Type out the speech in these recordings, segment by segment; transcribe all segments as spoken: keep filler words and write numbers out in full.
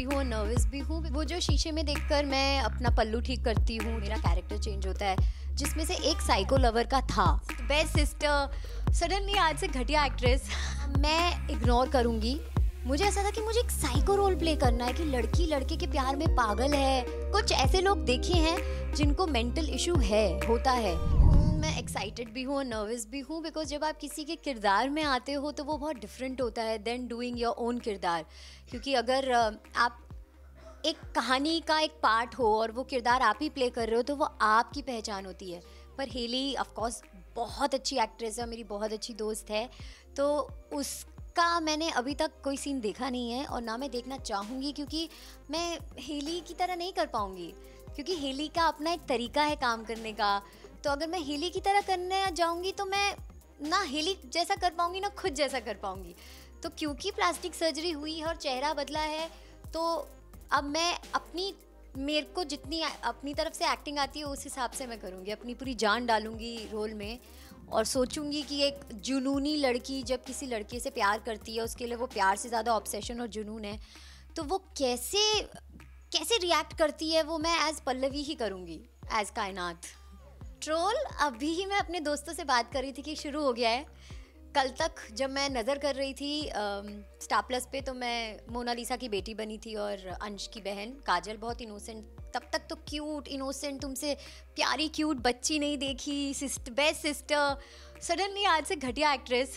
हूँ और नर्वस भी हूँ। वो जो शीशे में देखकर मैं अपना पल्लू ठीक करती हूँ, मेरा कैरेक्टर चेंज होता है, जिसमें से एक साइको लवर का था, बेस्ट सिस्टर, सडनली आज से घटिया एक्ट्रेस। मैं इग्नोर करूँगी। मुझे ऐसा था कि मुझे एक साइको रोल प्ले करना है कि लड़की लड़के के प्यार में पागल है। कुछ ऐसे लोग देखे हैं जिनको मेंटल इशू है, होता है। मैं एक्साइटेड भी हूँ और नर्वस भी हूँ, बिकॉज जब आप किसी के किरदार में आते हो तो वो बहुत डिफरेंट होता है देन डूइंग योर ओन किरदार। क्योंकि अगर आप एक कहानी का एक पार्ट हो और वो किरदार आप ही प्ले कर रहे हो तो वो आपकी पहचान होती है। पर हेली ऑफ कोर्स बहुत अच्छी एक्ट्रेस है, मेरी बहुत अच्छी दोस्त है, तो उसका मैंने अभी तक कोई सीन देखा नहीं है और ना मैं देखना चाहूँगी, क्योंकि मैं हेली की तरह नहीं कर पाऊँगी। क्योंकि हेली का अपना एक तरीका है काम करने का, तो अगर मैं हेली की तरह करने जाऊँगी तो मैं ना हेली जैसा कर पाऊँगी ना खुद जैसा कर पाऊँगी। तो क्योंकि प्लास्टिक सर्जरी हुई है और चेहरा बदला है, तो अब मैं अपनी मेरे को जितनी अपनी तरफ से एक्टिंग आती है उस हिसाब से मैं करूँगी, अपनी पूरी जान डालूँगी रोल में और सोचूंगी कि एक जुनूनी लड़की जब किसी लड़के से प्यार करती है, उसके लिए वो प्यार से ज़्यादा ऑब्सेशन और जुनून है, तो वो कैसे कैसे रिएक्ट करती है वो मैं एज पल्लवी ही करूँगी, एज कायनात। ट्रोल अभी ही मैं अपने दोस्तों से बात कर रही थी कि शुरू हो गया है। कल तक जब मैं नज़र कर रही थी स्टार प्लस पे, तो मैं मोनालिसा की बेटी बनी थी और अंश की बहन काजल बहुत इनोसेंट, तब तक तो क्यूट इनोसेंट तुमसे प्यारी क्यूट बच्ची नहीं देखी, सिस्ट बेस्ट सिस्टर, सडनली आज से घटिया एक्ट्रेस।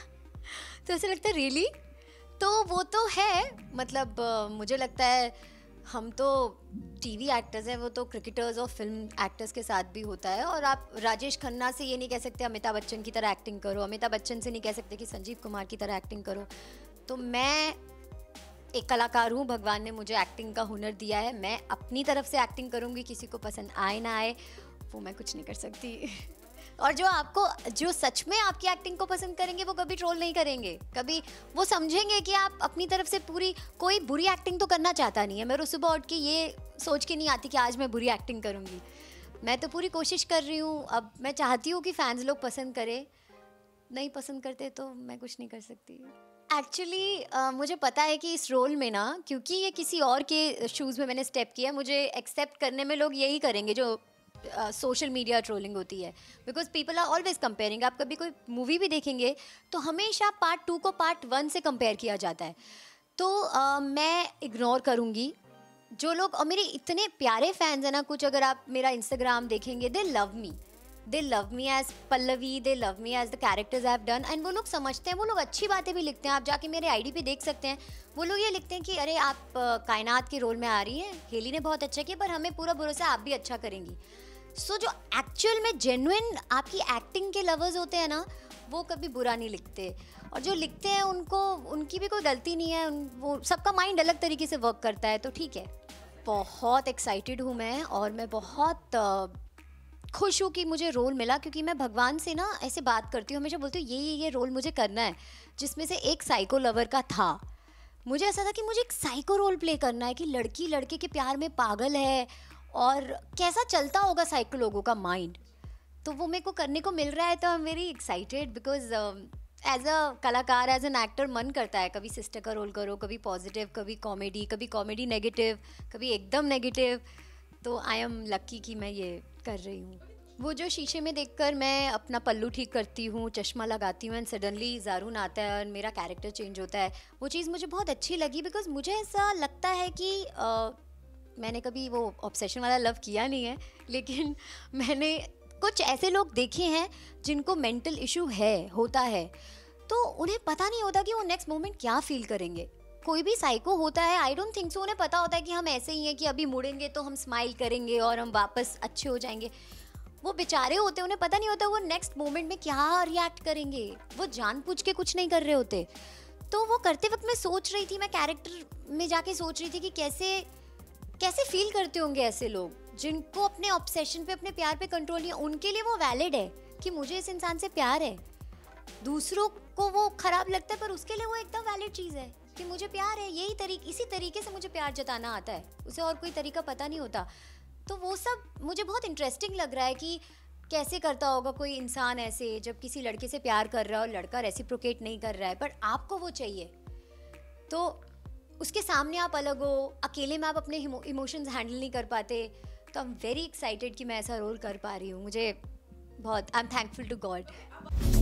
तो ऐसा लगता है रियली, तो वो तो है, मतलब मुझे लगता है हम तो टीवी एक्टर्स हैं, वो तो क्रिकेटर्स और फिल्म एक्टर्स के साथ भी होता है। और आप राजेश खन्ना से ये नहीं कह सकते अमिताभ बच्चन की तरह एक्टिंग करो, अमिताभ बच्चन से नहीं कह सकते कि संजीव कुमार की तरह एक्टिंग करो। तो मैं एक कलाकार हूँ, भगवान ने मुझे एक्टिंग का हुनर दिया है, मैं अपनी तरफ से एक्टिंग करूँगी, किसी को पसंद आए ना आए वो मैं कुछ नहीं कर सकती। और जो आपको जो सच में आपकी एक्टिंग को पसंद करेंगे वो कभी ट्रोल नहीं करेंगे, कभी वो समझेंगे कि आप अपनी तरफ से पूरी, कोई बुरी एक्टिंग तो करना चाहता नहीं है। मैं रोज़ सुबह उठ के ये सोच के नहीं आती कि आज मैं बुरी एक्टिंग करूँगी, मैं तो पूरी कोशिश कर रही हूँ। अब मैं चाहती हूँ कि फैंस लोग पसंद करें, नहीं पसंद करते तो मैं कुछ नहीं कर सकती। एक्चुअली uh, मुझे पता है कि इस रोल में ना, क्योंकि ये किसी और के शूज़ में मैंने स्टेप किया, मुझे एक्सेप्ट करने में लोग यही करेंगे जो सोशल मीडिया ट्रोलिंग होती है, because people are always comparing. आप कभी कोई मूवी भी देखेंगे तो हमेशा पार्ट टू को पार्ट वन से कंपेयर किया जाता है। तो uh, मैं इग्नोर करूँगी जो लोग, और मेरे इतने प्यारे फैंस हैं ना, कुछ अगर आप मेरा इंस्टाग्राम देखेंगे, they love me, they love me as Pallavi, they love me as the characters I have done, and वो लोग समझते हैं, वो लोग अच्छी बातें भी लिखते हैं। आप जाके मेरे आईडी पे देख सकते हैं, वो लोग ये लिखते हैं कि अरे आप uh, कायनात के रोल में आ रही हैं, हेली ने बहुत अच्छा किया, पर हमें पूरा भरोसा आप भी अच्छा करेंगी। सो so, जो एक्चुअल में जेन्युइन आपकी एक्टिंग के लवर्स होते हैं ना, वो कभी बुरा नहीं लिखते, और जो लिखते हैं उनको, उनकी भी कोई गलती नहीं है, उन, वो सबका माइंड अलग तरीके से वर्क करता है, तो ठीक है। बहुत एक्साइटेड हूँ मैं, और मैं बहुत खुश हूँ कि मुझे रोल मिला, क्योंकि मैं भगवान से ना ऐसे बात करती हूँ, हमेशा बोलती हूँ ये ये ये रोल मुझे करना है, जिसमें से एक साइको लवर का था। मुझे ऐसा था कि मुझे एक साइको रोल प्ले करना है कि लड़की लड़के के प्यार में पागल है और कैसा चलता होगा साइको लोगों का माइंड, तो वो मेरे को करने को मिल रहा है, तो I am very excited, because as a कलाकार, एज एन एक्टर मन करता है कभी सिस्टर का रोल करो, कभी पॉजिटिव, कभी कॉमेडी, कभी कॉमेडी नेगेटिव, कभी एकदम नेगेटिव। तो आई एम लकी कि मैं ये कर रही हूँ। वो जो शीशे में देखकर मैं अपना पल्लू ठीक करती हूँ, चश्मा लगाती हूँ, एंड सडनली ज़ारून आता है और मेरा कैरेक्टर चेंज होता है, वो चीज़ मुझे बहुत अच्छी लगी, बिकॉज मुझे ऐसा लगता है कि uh, मैंने कभी वो ऑब्सेशन वाला लव किया नहीं है, लेकिन मैंने कुछ ऐसे लोग देखे हैं जिनको मेंटल इशू है, होता है, तो उन्हें पता नहीं होता कि वो नेक्स्ट मोमेंट क्या फील करेंगे। कोई भी साइको होता है, आई डोंट थिंक सो उन्हें पता होता है कि हम ऐसे ही हैं कि अभी मुड़ेंगे तो हम स्माइल करेंगे और हम वापस अच्छे हो जाएंगे। वो बेचारे होते हैं, उन्हें पता नहीं होता वो नेक्स्ट मोमेंट में क्या रिएक्ट करेंगे, वो जानबूझ के कुछ नहीं कर रहे होते। तो वो करते वक्त मैं सोच रही थी, मैं कैरेक्टर में जाके सोच रही थी कि कैसे कैसे फील करते होंगे ऐसे लोग जिनको अपने ऑब्सेशन पे, अपने प्यार पे कंट्रोल नहीं है। उनके लिए वो वैलिड है कि मुझे इस इंसान से प्यार है, दूसरों को वो खराब लगता है, पर उसके लिए वो एकदम वैलिड चीज़ है कि मुझे प्यार है, यही तरीके, इसी तरीके से मुझे प्यार जताना आता है, उसे और कोई तरीका पता नहीं होता। तो वो सब मुझे बहुत इंटरेस्टिंग लग रहा है कि कैसे करता होगा कोई इंसान ऐसे, जब किसी लड़के से प्यार कर रहा है और लड़का रेसिप्रोकेट नहीं कर रहा है, पर आपको वो चाहिए। तो उसके सामने आप अलग हो, अकेले में आप अपने इमोशंस हैंडल नहीं कर पाते। तो आई एम वेरी एक्साइटेड कि मैं ऐसा रोल कर पा रही हूँ। मुझे बहुत, I am thankful to God.